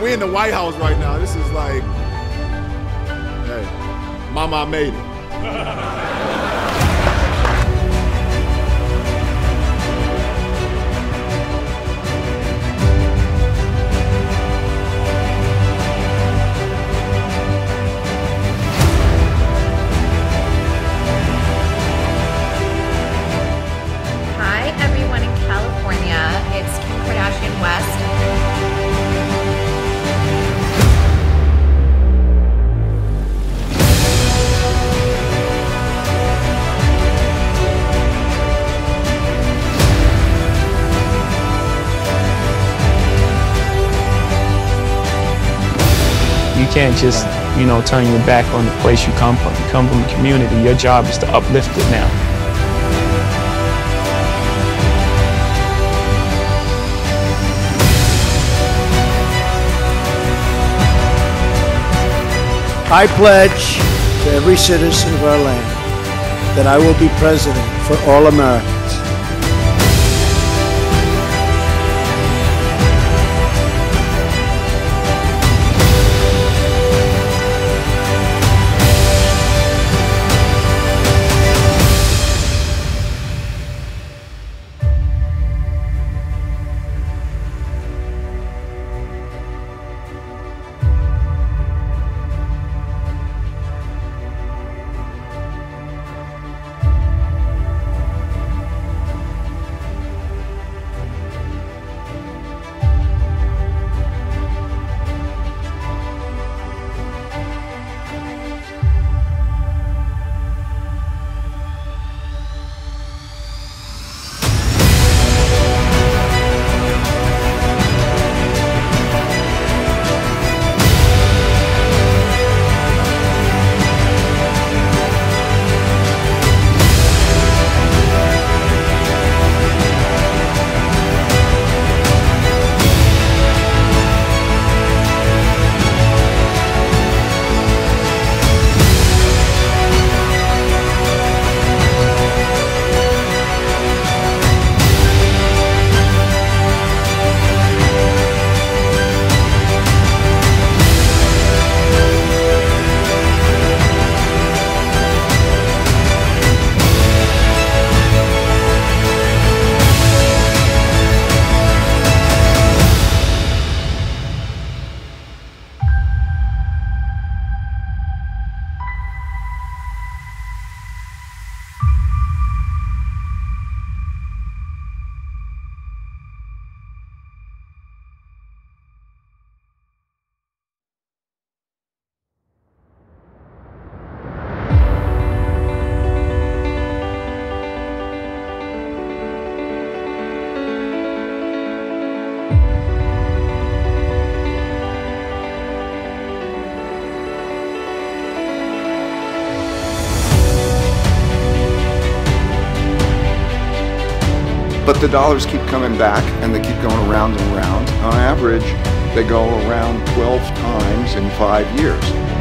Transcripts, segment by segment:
we in the White House right now. This is like, hey, Mama, I made it. Hi, everyone in California. It's Kim Kardashian West. You can't just, turn your back on the place you come from. You come from a community. Your job is to uplift it now. I pledge to every citizen of our land that I will be president for all Americans. But the dollars keep coming back, and they keep going around and around. On average, they go around 12 times in 5 years.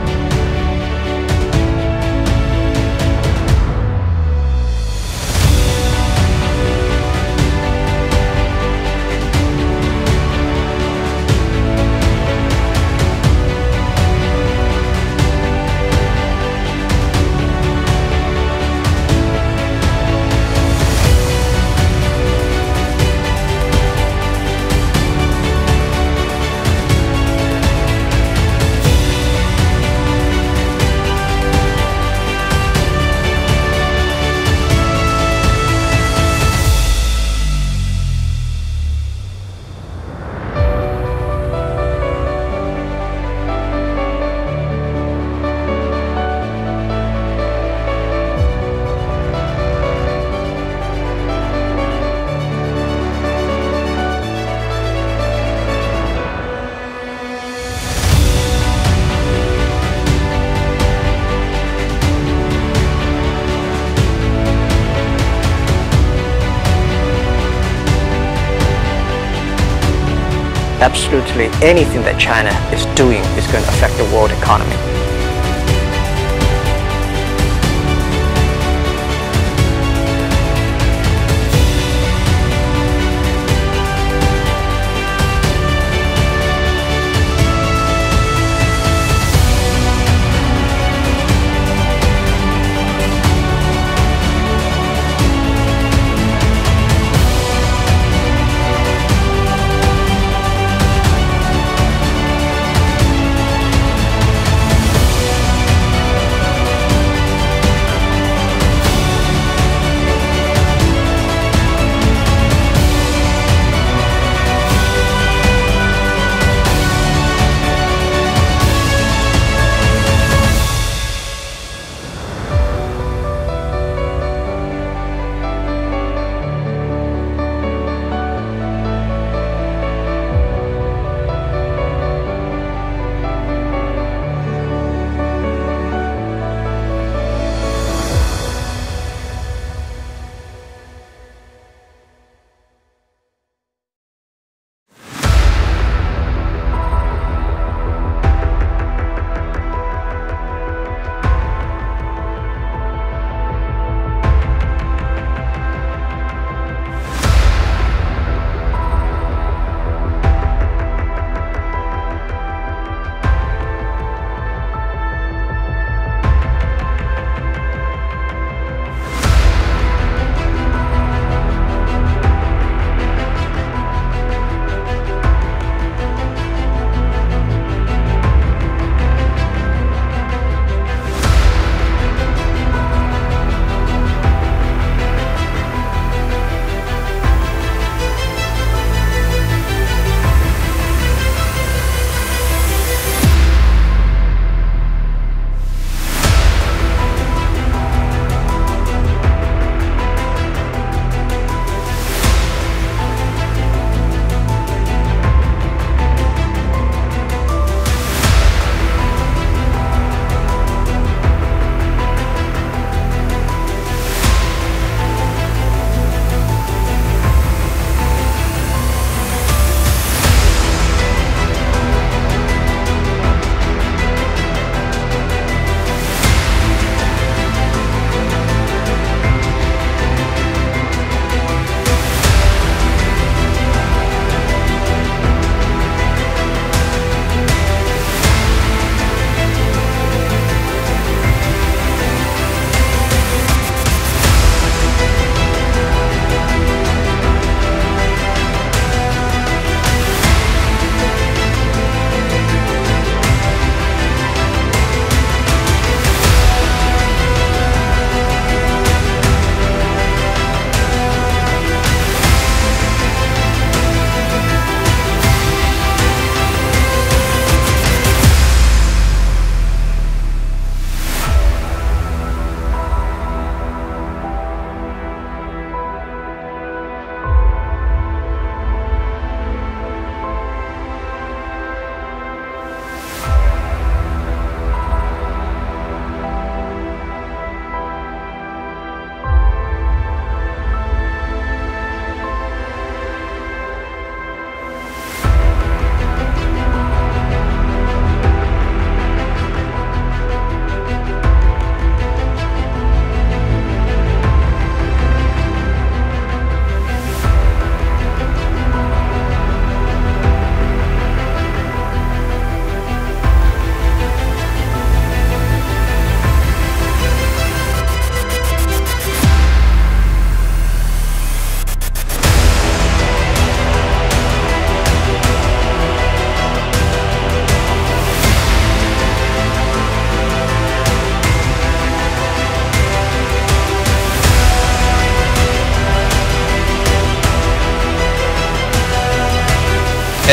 Absolutely anything that China is doing is going to affect the world economy.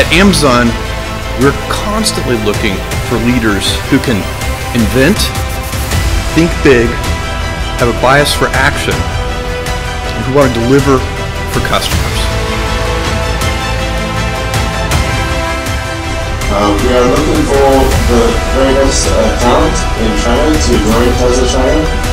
At Amazon, we're constantly looking for leaders who can invent, think big, have a bias for action, and who want to deliver for customers. We are looking for the very best talent in China to join Tesla China.